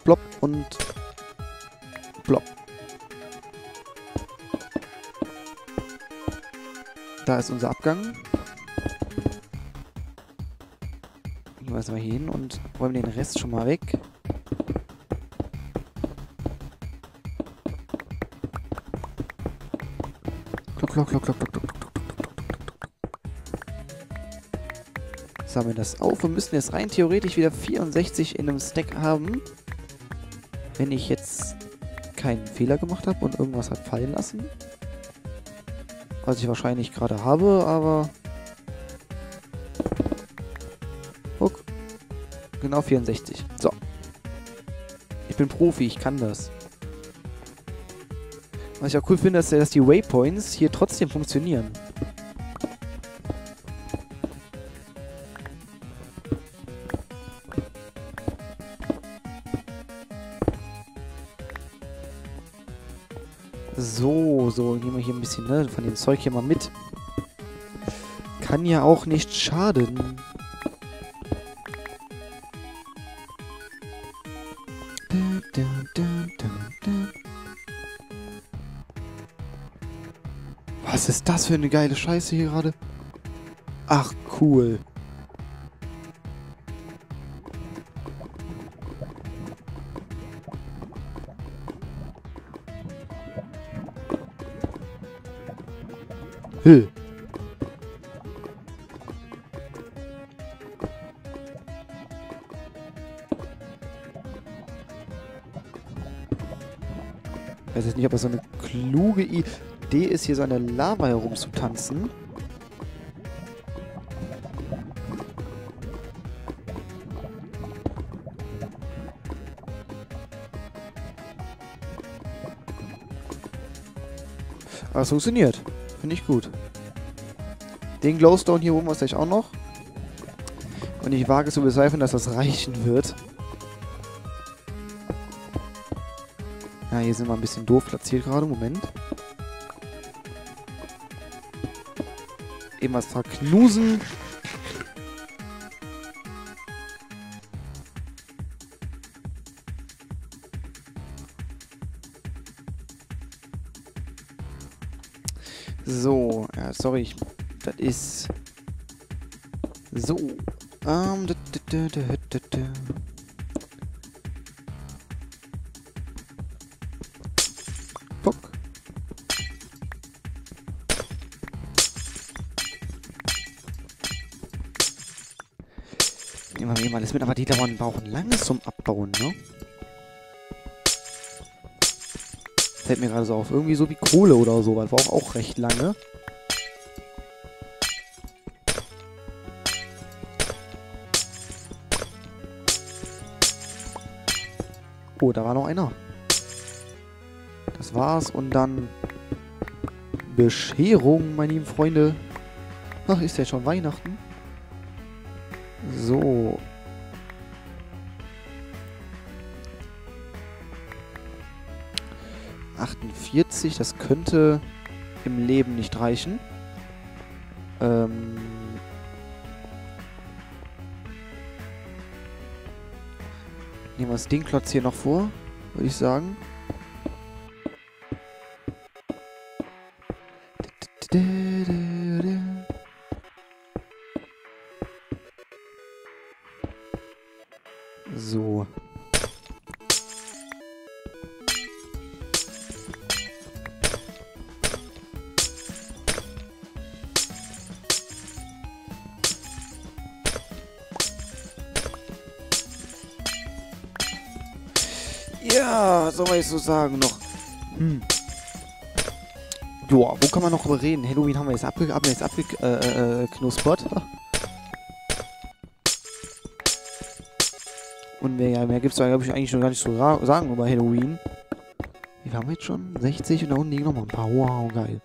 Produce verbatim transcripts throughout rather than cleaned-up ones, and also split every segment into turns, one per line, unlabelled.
Plopp und plopp. Da ist unser Abgang. Gehen wir erstmal hier hin und räumen den Rest schon mal weg. Klock, klock, klock, klock, klock, klock, klock, klock, klock. Sammeln das auf und müssen jetzt rein theoretisch wieder vierundsechzig in einem Stack haben. Wenn ich jetzt keinen Fehler gemacht habe und irgendwas hat fallen lassen. Was ich wahrscheinlich gerade habe, aber... Guck. Genau vierundsechzig. So. Ich bin Profi, ich kann das. Was ich auch cool finde, ist, dass die Waypoints hier trotzdem funktionieren. So, so, nehmen wir hier ein bisschen, ne, von dem Zeug hier mal mit. Kann ja auch nicht schaden. Da, da, da, da, da. Was ist das für eine geile Scheiße hier gerade? Ach, cool. Hö. Ich weiß jetzt nicht, ob das so eine kluge Idee ist, hier so an der Lava herumzutanzen. Aber es funktioniert. Finde ich gut. Den Glowstone hier holen wir uns gleich auch noch. Und ich wage zu bezweifeln, dass das reichen wird. Ja, hier sind wir ein bisschen doof platziert gerade. Moment. Eben was verknusen. So, ja, sorry, ich, das ist so. Ähm, da, da, da, da, da, da. Puck. Nehmen wir mir mal alles mit, aber die dauern brauchen lange zum Abbauen, ne? Fällt mir gerade so auf. Irgendwie so wie Kohle oder so. Das braucht auch recht lange. Oh, da war noch einer. Das war's. Und dann Bescherung, meine lieben Freunde. Ach, ist ja schon Weihnachten. So. achtundvierzig, das könnte im Leben nicht reichen. Ähm... Nehmen wir das Dingklotz hier noch vor, würde ich sagen. So. Ja, was soll man jetzt so sagen noch? Hm. Joa, wo kann man noch drüber reden? Halloween haben wir jetzt abge... Haben wir jetzt abge... Äh, äh, knuspert. Und mehr, mehr gibt es da, glaube ich, eigentlich schon gar nicht zu sagen über Halloween. Wie haben wir jetzt schon? sechzig und da unten liegen noch mal ein paar. Wow, geil.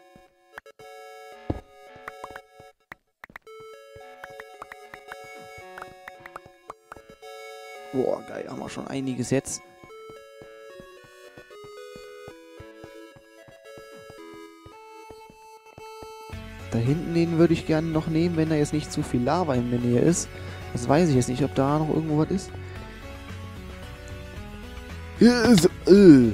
Boah, geil, haben wir schon einiges jetzt. Da hinten den würde ich gerne noch nehmen, wenn da jetzt nicht zu viel Lava in der Nähe ist. Das weiß ich jetzt nicht, ob da noch irgendwo was ist. Äh, so, äh.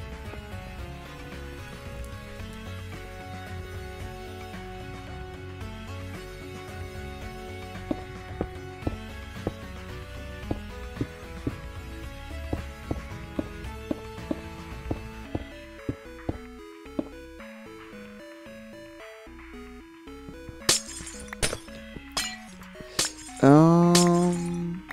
Ähm...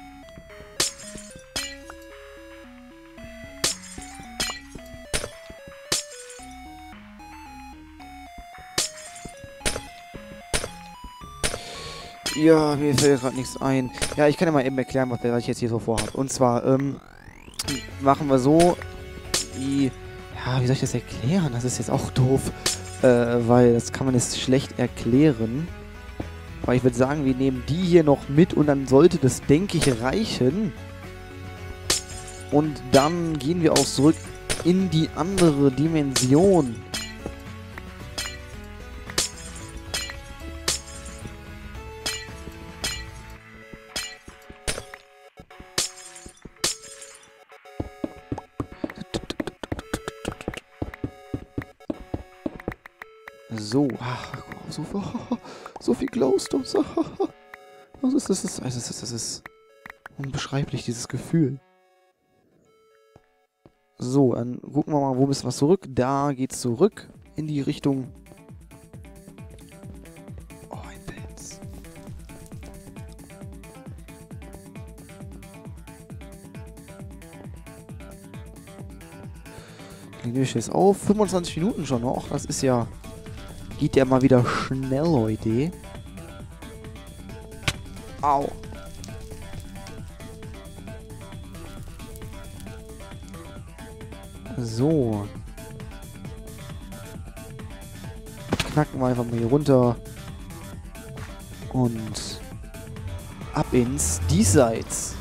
Ja, mir fällt gerade nichts ein. Ja, ich kann ja mal eben erklären, was, was ich jetzt hier so vorhabe. Und zwar, ähm, machen wir so, wie, ja, wie soll ich das erklären? Das ist jetzt auch doof, äh, weil das kann man jetzt schlecht erklären. Aber ich würde sagen, wir nehmen die hier noch mit und dann sollte das, denke ich, reichen. Und dann gehen wir auch zurück in die andere Dimension. So, ach, so, so viel Glowstone. Was ist das? Das ist, das ist unbeschreiblich, dieses Gefühl. So, dann gucken wir mal, wo müssen wir zurück. Da geht's zurück in die Richtung. Oh, ein Pilz. Nehme ich jetzt auf. fünfundzwanzig Minuten schon noch. Das ist ja... Geht ja mal wieder schnell heute. Au. So. Knacken wir einfach mal hier runter. Und ab ins Diesseits.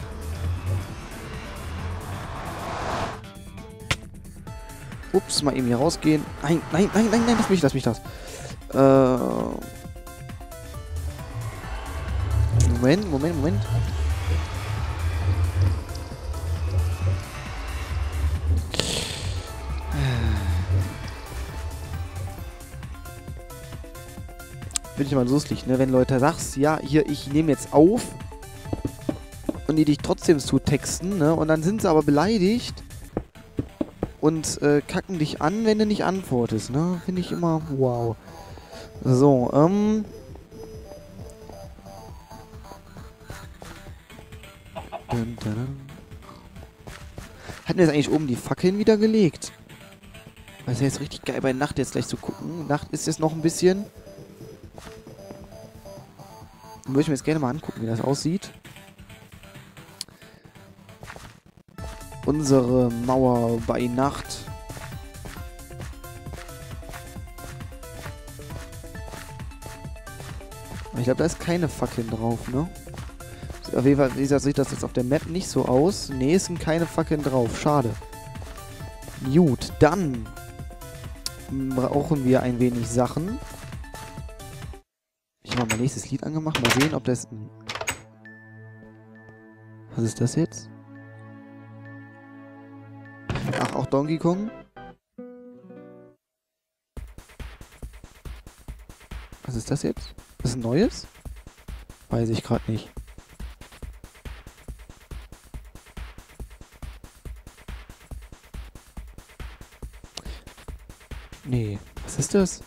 Ups, mal eben hier rausgehen. Nein, nein, nein, nein, nein, lass mich, lass mich das. Äh. Moment, Moment, Moment. Bin ich mal lustig, ne? Wenn Leute sagst, ja, hier, ich nehme jetzt auf und die dich trotzdem zu texten, ne? Und dann sind sie aber beleidigt und äh, kacken dich an, wenn du nicht antwortest, ne? Finde ich immer wow. So, ähm... Dun, dun, dun. Hatten wir jetzt eigentlich oben die Fackeln wieder gelegt? Weil es ja jetzt richtig geil bei Nacht jetzt gleich zu gucken. Nacht ist jetzt noch ein bisschen... Dann würde ich mir jetzt gerne mal angucken, wie das aussieht. Unsere Mauer bei Nacht. Ich glaube, da ist keine Fackeln drauf, ne? Auf jeden Fall, wie gesagt, sieht das jetzt auf der Map nicht so aus. Ne, es sind keine Fackeln drauf. Schade. Gut, dann brauchen wir ein wenig Sachen. Ich habe mal mein nächstes Lied angemacht. Mal sehen, ob das... Was ist das jetzt? Ach, auch Donkey Kong? Was ist das jetzt? Ist das ein neues? Weiß ich gerade nicht. Nee, was ist das?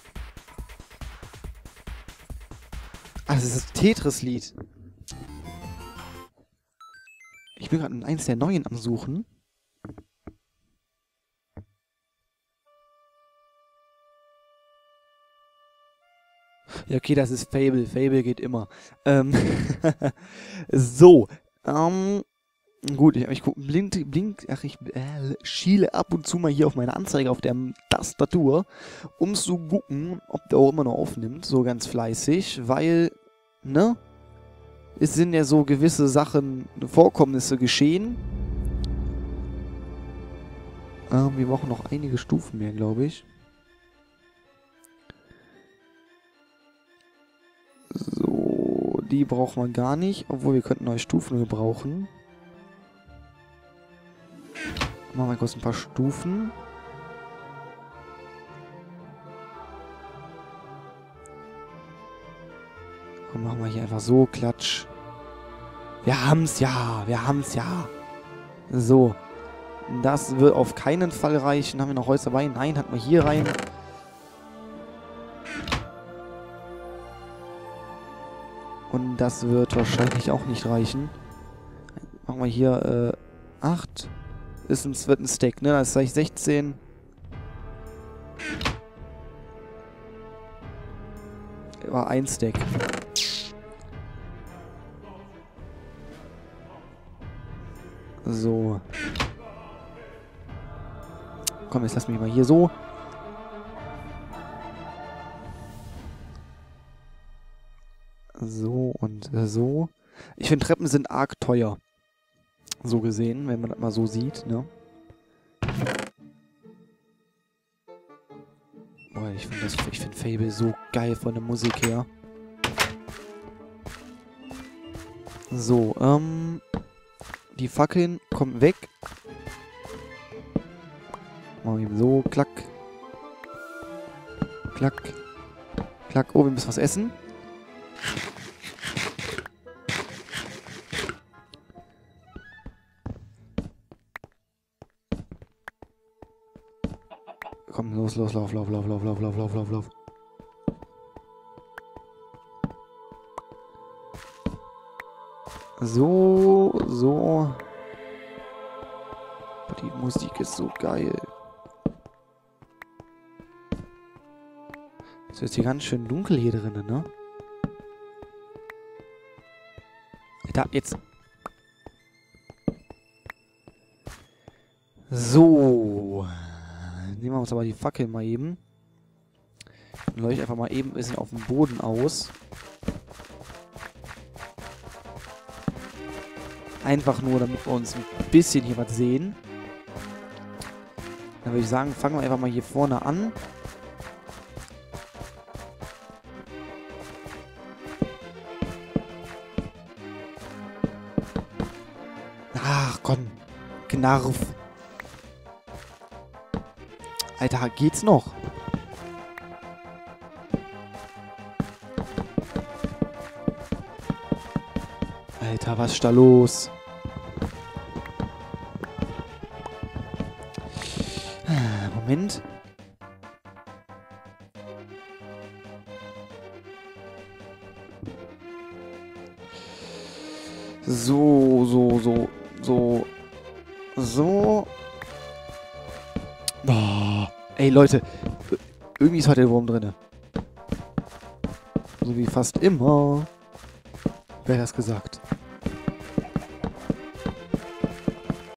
Ah, das ist das Tetris-Lied. Ich bin gerade eins der neuen am Suchen. Ja, okay, das ist Fable. Fable geht immer. Ähm, so. Ähm, gut, ich, ich gucke, blink, blink, ach, ich äh, schiele ab und zu mal hier auf meine Anzeige auf der Tastatur, um zu gucken, ob der auch immer noch aufnimmt, so ganz fleißig, weil, ne, es sind ja so gewisse Sachen, Vorkommnisse geschehen. Ähm, wir brauchen noch einige Stufen mehr, glaube ich. So, die brauchen wir gar nicht, obwohl wir könnten neue Stufen gebrauchen. Machen wir kurz ein paar Stufen. Und machen wir hier einfach so, klatsch. Wir haben's ja, wir haben's ja. So. Das wird auf keinen Fall reichen. Haben wir noch Holz dabei? Nein, hatten wir hier rein. Und das wird wahrscheinlich auch nicht reichen. Machen wir hier äh, acht. Ist ein, wird ein Stack, ne? Das ist gleich sechzehn. War ein Stack. So. Komm, jetzt lass mich mal hier so. So und äh, so. Ich finde, Treppen sind arg teuer. So gesehen, wenn man das mal so sieht, ne? Boah, ich finde das, ich finde Fable so geil von der Musik her. So, ähm... die Fackeln kommen weg. Machen wir eben so, klack. Klack. Klack. Oh, wir müssen was essen. Komm, los, los, lauf, lauf, lauf, lauf, lauf, lauf, lauf, lauf, lauf. So, so. Die Musik ist so geil. Es ist hier ganz schön dunkel hier drinnen, ne? Da, jetzt. So. Nehmen wir uns aber die Fackel mal eben. Dann leuchte ich einfach mal eben ein bisschen auf dem Boden aus. Einfach nur, damit wir uns ein bisschen hier was sehen. Dann würde ich sagen, fangen wir einfach mal hier vorne an. Ach, komm. Knarf. Alter, geht's noch? Alter, was ist da los? Moment. So, so, so, so, so. Boah. Ey, Leute. Irgendwie ist heute der Wurm drin. So wie fast immer. Wer hat das gesagt?